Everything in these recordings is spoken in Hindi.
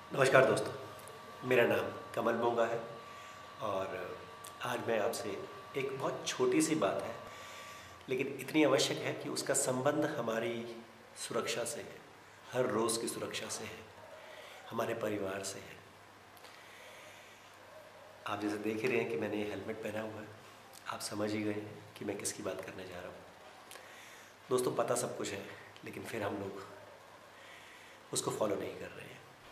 नमस्कार दोस्तों, मेरा नाम कमल मोंगा है और आज मैं आपसे एक बहुत छोटी सी बात है लेकिन इतनी आवश्यक है कि उसका संबंध हमारी सुरक्षा से है, हर रोज़ की सुरक्षा से है, हमारे परिवार से है। आप जैसे देख ही रहे हैं कि मैंने ये हेलमेट पहना हुआ है, आप समझ ही गए हैं कि मैं किसकी बात करने जा रहा हूँ। दोस्तों, पता सब कुछ है लेकिन फिर हम लोग उसको फॉलो नहीं कर रहे हैं।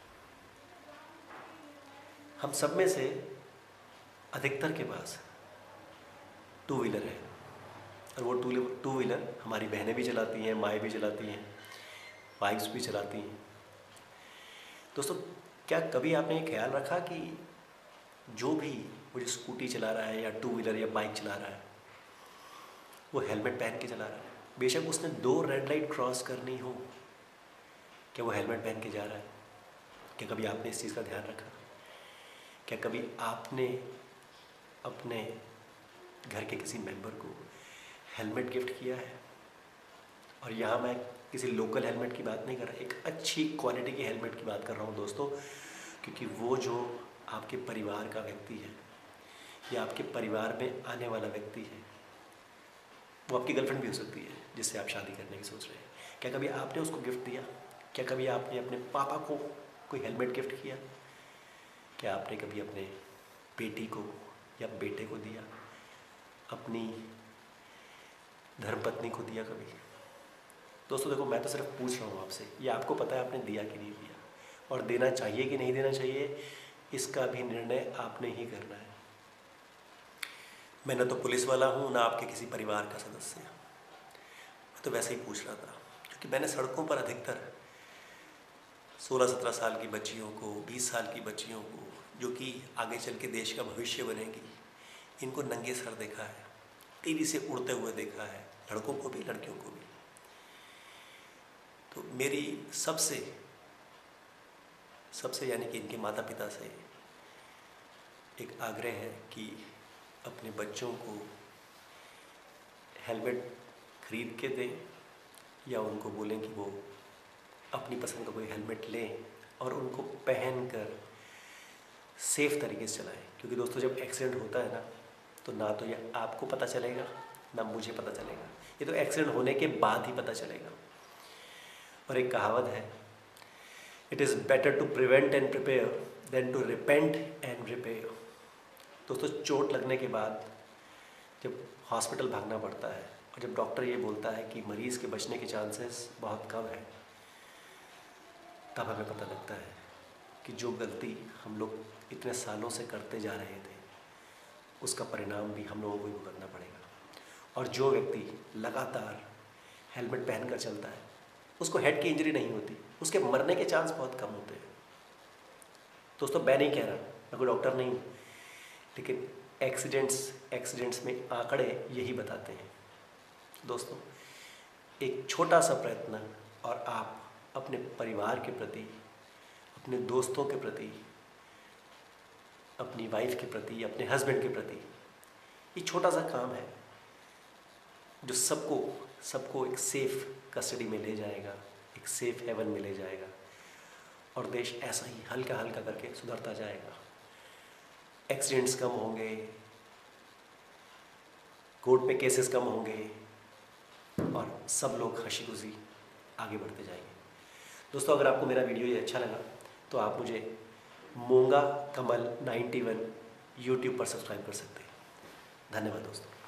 हम सब में से अधिकतर के पास टू व्हीलर है और वो टू व्हीलर हमारी बहनें भी चलाती हैं, माएँ भी चलाती हैं, बाइक्स भी चलाती हैं। दोस्तों, क्या कभी आपने ये ख्याल रखा कि जो भी वो जो स्कूटी चला रहा है या टू व्हीलर या बाइक चला रहा है वो हेलमेट पहन के चला रहा है? बेशक उसने 2 रेड लाइट क्रॉस करनी हो, क्या वो हेलमेट पहन के जा रहा है? क्या कभी आपने इस चीज़ का ध्यान रखा? क्या कभी आपने अपने घर के किसी मेंबर को हेलमेट गिफ्ट किया है? और यहाँ मैं किसी लोकल हेलमेट की बात नहीं कर रहा, एक अच्छी क्वालिटी की हेलमेट की बात कर रहा हूँ दोस्तों, क्योंकि वो जो आपके परिवार का व्यक्ति है या आपके परिवार में आने वाला व्यक्ति है, वो आपकी गर्लफ्रेंड भी हो सकती है जिससे आप शादी करने की सोच रहे हैं। क्या कभी आपने उसको गिफ्ट दिया? क्या कभी आपने अपने पापा को कोई हेलमेट गिफ्ट किया? क्या आपने कभी अपने बेटी को या बेटे को दिया? अपनी धर्मपत्नी को दिया कभी? दोस्तों देखो, मैं तो सिर्फ पूछ रहा हूँ आपसे, ये आपको पता है आपने दिया कि नहीं दिया, और देना चाहिए कि नहीं देना चाहिए इसका भी निर्णय आपने ही करना है। मैं ना तो पुलिस वाला हूँ ना आपके किसी परिवार का सदस्य। मैं तो वैसे ही पूछ रहा था क्योंकि मैंने सड़कों पर अधिकतर 16-17 साल की बच्चियों को, 20 साल की बच्चियों को, जो कि आगे चल के देश का भविष्य बनेगी, इनको नंगे सर देखा है, तेज़ी से उड़ते हुए देखा है, लड़कों को भी लड़कियों को भी। तो मेरी सबसे यानी कि इनके माता पिता से एक आग्रह है कि अपने बच्चों को हेलमेट खरीद के दें या उनको बोलें कि वो अपनी पसंद का कोई हेलमेट लें और उनको पहन कर सेफ़ तरीके से चलाएं। क्योंकि दोस्तों, जब एक्सीडेंट होता है ना तो ये आपको पता चलेगा ना मुझे पता चलेगा, ये तो एक्सीडेंट होने के बाद ही पता चलेगा। और एक कहावत है, it is better to prevent and prepare than to repent and repair. दोस्तों, चोट लगने के बाद जब हॉस्पिटल भागना पड़ता है और जब डॉक्टर ये बोलता है कि मरीज़ के बचने के चांसेस बहुत कम है, तब हमें पता लगता है कि जो गलती हम लोग इतने सालों से करते जा रहे थे उसका परिणाम भी हम लोगों को ही भुगतना पड़ेगा। और जो व्यक्ति लगातार हेलमेट पहन कर चलता है उसको हेड की इंजरी नहीं होती, उसके मरने के चांस बहुत कम होते हैं। दोस्तों, मैं नहीं कह रहा, मैं कोई डॉक्टर नहीं हूँ, लेकिन एक्सीडेंट्स में आंकड़े यही बताते हैं। दोस्तों, एक छोटा सा प्रयत्न और आप अपने परिवार के प्रति, अपने दोस्तों के प्रति, अपनी वाइफ के प्रति, अपने हस्बैंड के प्रति, ये छोटा सा काम है जो सबको एक सेफ़ कस्टडी में ले जाएगा, एक सेफ़ हेवन में ले जाएगा और देश ऐसा ही हल्का हल्का करके सुधरता जाएगा। एक्सीडेंट्स कम होंगे, कोर्ट में केसेस कम होंगे और सब लोग हंसी खुशी आगे बढ़ते जाएंगे। दोस्तों, अगर आपको मेरा वीडियो ये अच्छा लगा तो आप मुझे मोंगा कमल 91 यूट्यूब पर सब्सक्राइब कर सकते हैं। धन्यवाद दोस्तों।